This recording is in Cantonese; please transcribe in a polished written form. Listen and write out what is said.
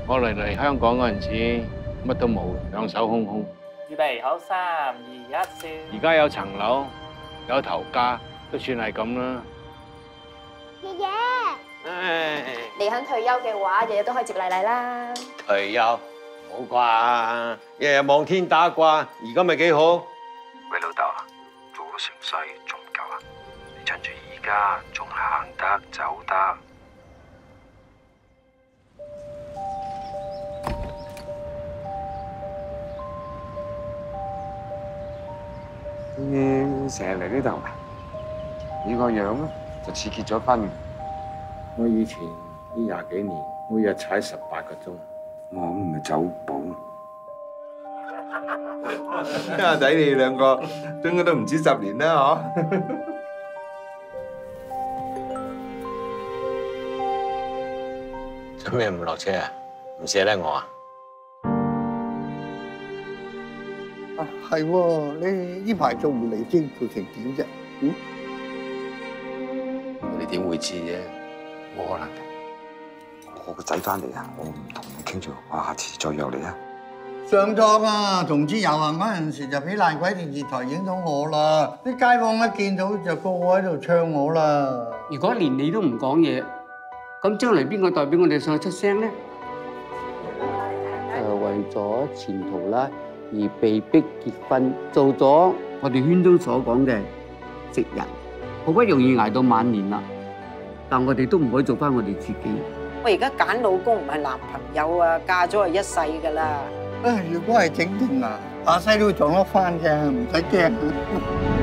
我嚟香港嗰陣時，乜都冇，兩手空空。 預備好，3、2、1，笑。 而家有層樓，有頭家，都算係咁啦。 爺爺， 唉， 你肯退休嘅話，日日都可以接麗麗啦。 退休唔好啩，日日望天打卦，而家咪幾好？ 喂，老豆啊，做咗成世仲唔夠啊？你趁住而家仲行得走得。 你成日嚟呢度啊？你個樣咧就似結咗婚。 我以前呢20幾年，每日踩18個鐘。 我唔係走寶。 阿仔你哋兩個應該都唔止10年啦，嗬？ 做咩唔落車啊？唔捨得我啊？ 係喎，你呢排做唔嚟先做成點啫？ 你點會知啫？冇可能嘅。我個仔翻嚟啊，我唔同你傾住，我下次再約你啊。 上堂啊，同志遊行嗰陣時就俾爛鬼電視台影到我啦，啲街坊一見到就個個喺度唱我啦。 如果連你都唔講嘢，咁將來邊個代表我哋上去出聲咧？為咗前途啦，而被逼結婚，做咗我哋圈中所講嘅直人，好不容易捱到晚年啦，但我哋都唔可以做翻我哋自己。 我而家揀老公唔係男朋友啊，嫁咗係一世噶啦。 如果係整定啊，下世都會撞得翻嘅，唔使驚。